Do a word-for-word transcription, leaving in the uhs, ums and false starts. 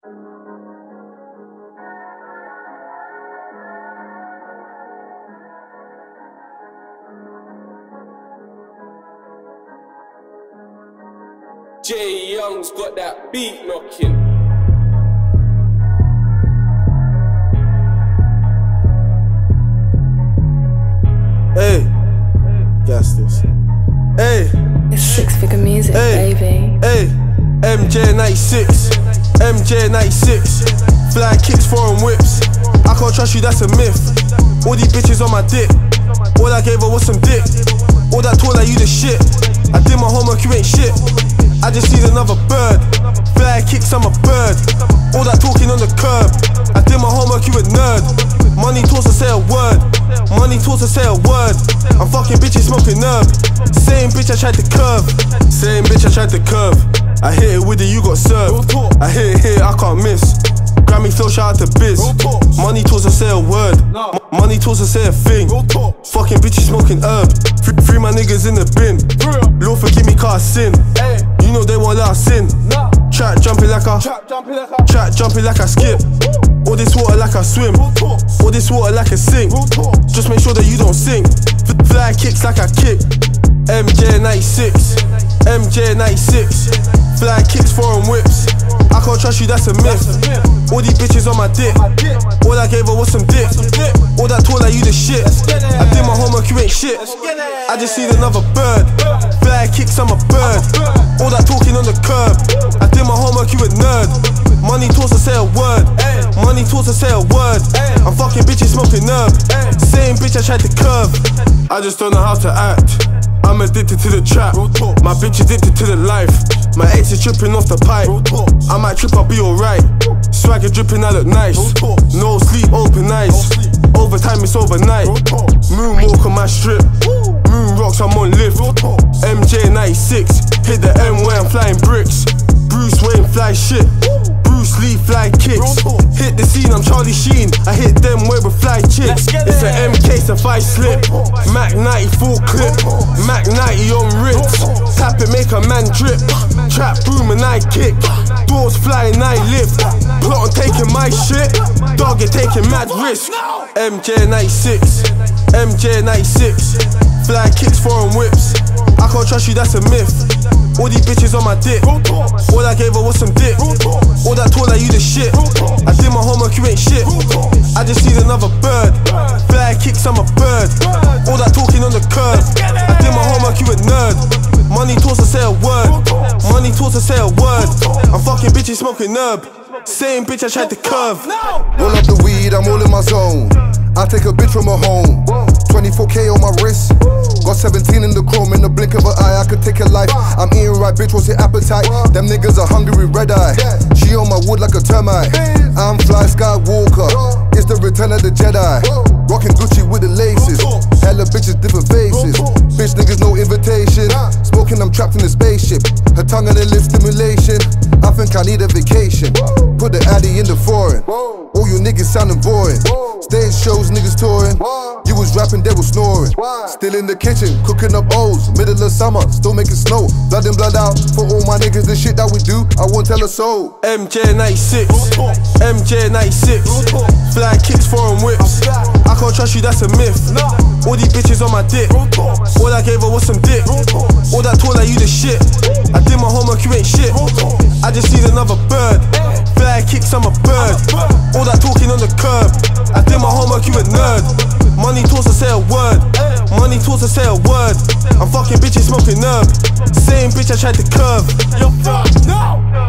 Jay Young's got that beat knocking. Hey, gas this. Hey, It's six figure music, hey, baby. Hey, M J ninety-six, M J ninety-six. Fly kicks, foreign whips. I can't trust you, that's a myth. All these bitches on my dick. All I gave her was some dick. All that talk like you the shit. I did my homework, you ain't shit. I just need another bird. Fly kicks, I'm a bird. All that talking on the curb. I did my homework, you a nerd. Money talks to say a word. Money talks to say a word. I'm fucking bitches smoking herb. Same bitch I tried to curve. Same bitch I tried to curve. I hit it with it, you got served. I hit it here, I can't miss. Grammy flow, shout out to Biz. Money talks to say a word. Money talks to say a thing. Fucking bitches smoking herb. Free, free my niggas in the bin. Lord forgive me cause I sin. You know they won't let us in. Track jumping like I Track jumping like I skip. All this water like I swim. All this water like I sing. Just make sure that you don't sing. Fly kicks like I kick. M J ninety-six, M J ninety-six. Fly kicks, foreign whips. I can't trust you, that's a myth. All these bitches on my dick. All I gave her was some dick. All that talk like you the shit. I did my homework, you ain't shit. I just need another bird. Fly kicks, I'm a bird. All that talking on the curb. I did my homework, you a nerd. Money talks to say a word. Money talks to say a word. I'm fucking bitches smoking herb. Same bitch I tried to curve. I just don't know how to act. I'm addicted to the trap. My bitch addicted to the life. My ex is dripping off the pipe. I might trip, I'll be alright. Swagger dripping, I look nice. No sleep, open eyes. Overtime, it's overnight. Moonwalk on my strip. Moon rocks, I'm on lift. M J ninety-six. Hit the M where I'm flying bricks. Bruce Wayne fly shit. Bruce Lee fly kicks. Hit the scene, I'm Charlie Sheen. I hit them where with fly chicks. It's an M K, so if I slip. Mac ninety full clip. Mac ninety on Ritz. Tap it, make a man drip. Trap boom and I kick. Doors flying, I lift. Plot on taking my shit. Dog, you're taking mad risk. M J ninety-six, M J ninety-six. Fly kicks, foreign whips. I can't trust you, that's a myth. All these bitches on my dick. All I gave her was some dick. All that talk like you the shit. I did my homework, you ain't shit. I just need another bird. Fly kicks, I'm a bird. All that talking on the curb. I did my homework, you a nerd. Money talks to say a word. Money talks to say a word. I'm fucking bitches smoking herb. Same bitch I tried to curve. Roll up the weed, I'm all in my zone. I take a bitch from her home. twenty-four K on my wrist. Got seventeen in the chrome. In the blink of an eye, I could take a life. I'm eating right, bitch, what's your appetite? Them niggas are hungry with red eye. She on my wood like a termite. I'm Fly Skywalker. It's the return of the Jedi. Rocking Gucci with the laces. Hella bitches, different faces. Bitch niggas, no invitation. Smoking, I'm trapped in a spaceship. Her tongue and her lip stimulation. I think I need a vacation. Put the addy in the foreign. All you niggas sounding boring. Stage shows, niggas touring. You was rapping, they was snoring. Still in the kitchen, cooking up O's. Middle of summer, still making snow. Blood in, blood out. For all my niggas, the shit that we do, I won't tell a soul. M J ninety-six, M J ninety-six. Fly kicks, foreign whips. I can't trust you, that's a myth. All these bitches on my dick. All I gave her was some dick. All that talk like you the shit. I did my homework, you ain't shit. I just need another bird. Fly kicks, I'm a bird. All that talking on the curb. I did my homework, you a nerd. Money talks to say a word. Money talks to say a word. I'm fucking bitches smoking herb. Same bitch I tried to curve. You're fucked now.